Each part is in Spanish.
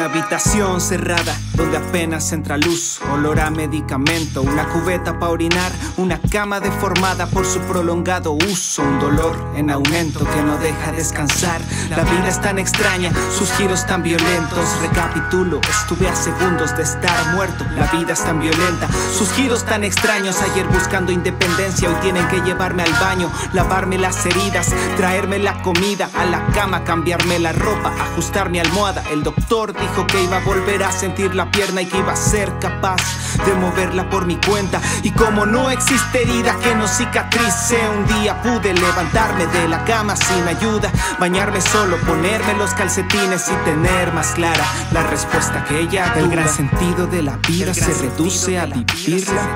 una habitación cerrada donde apenas entra luz, olor a medicamento, una cubeta pa' orinar, una cama deformada por su prolongado uso, un dolor en aumento que no deja descansar. La vida es tan extraña, sus giros tan violentos. Recapitulo, estuve a segundos de estar muerto. La vida es tan violenta, sus giros tan extraños. Ayer buscando independencia, hoy tienen que llevarme al baño, lavarme las heridas, traerme la comida a la cama, cambiarme la ropa, ajustar mi almohada. El doctor dijo que iba a volver a sentir la pierna y que iba a ser capaz de moverla por mi cuenta. Y como no existe herida que no cicatrice, un día pude levantarme de la cama sin ayuda, bañarme solo, ponerme los calcetines y tener más clara la respuesta que ella tuvo. El gran sentido de la vida se reduce a vivirla.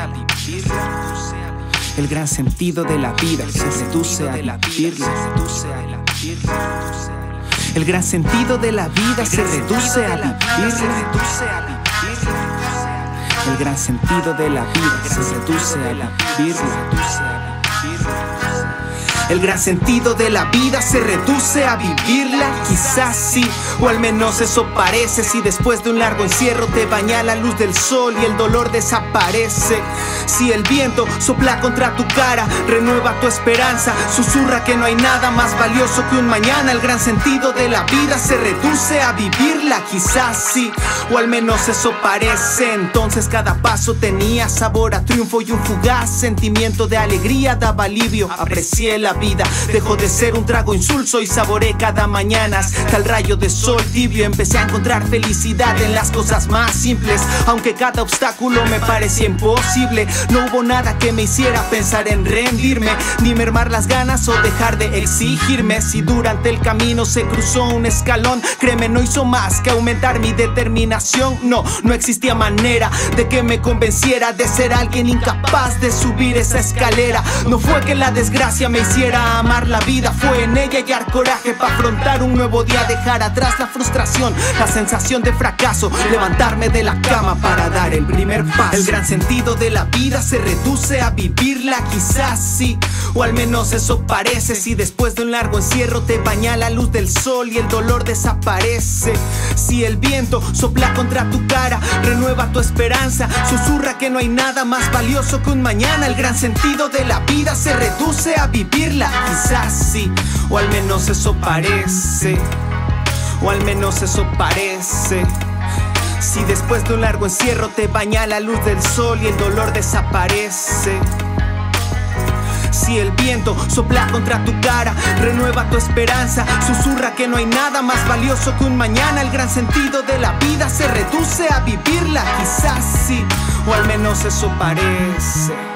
El gran sentido de la vida se reduce a vivirla. El gran sentido de la vida se reduce a vivirla. El gran sentido de la vida se reduce a vivirla. El gran sentido de la vida se reduce a vivirla. Quizás sí, o al menos eso parece. Si después de un largo encierro te baña la luz del sol y el dolor desaparece. Si el viento sopla contra tu cara, renueva tu esperanza, susurra que no hay nada más valioso que un mañana. El gran sentido de la vida se reduce a vivirla. Quizás sí, o al menos eso parece. Entonces cada paso tenía sabor a triunfo y un fugaz sentimiento de alegría daba alivio. Aprecié la vida, dejó de ser un trago insulso y saboreé cada mañana hasta el rayo de sol tibio. Empecé a encontrar felicidad en las cosas más simples, aunque cada obstáculo me parecía imposible. No hubo nada que me hiciera pensar en rendirme, ni mermar las ganas o dejar de exigirme. Si durante el camino se cruzó un escalón, créeme, no hizo más que aumentar mi determinación. No existía manera de que me convenciera de ser alguien incapaz de subir esa escalera. No fue que la desgracia me hiciera amar la vida, fue en ella hallar coraje para afrontar un nuevo día, dejar atrás la frustración, la sensación de fracaso, levantarme de la cama para dar el primer paso. El gran sentido de la vida se reduce a vivirla. Quizás sí, o al menos eso parece. Si después de un largo encierro te baña la luz del sol y el dolor desaparece. Si el viento sopla contra tu cara, renueva tu esperanza, susurra que no hay nada más valioso que un mañana. El gran sentido de la vida se reduce a vivirla. Quizás sí, o al menos eso parece. O al menos eso parece. Si después de un largo encierro te baña la luz del sol y el dolor desaparece. Si el viento sopla contra tu cara, renueva tu esperanza, susurra que no hay nada más valioso que un mañana. El gran sentido de la vida se reduce a vivirla. Quizás sí, o al menos eso parece.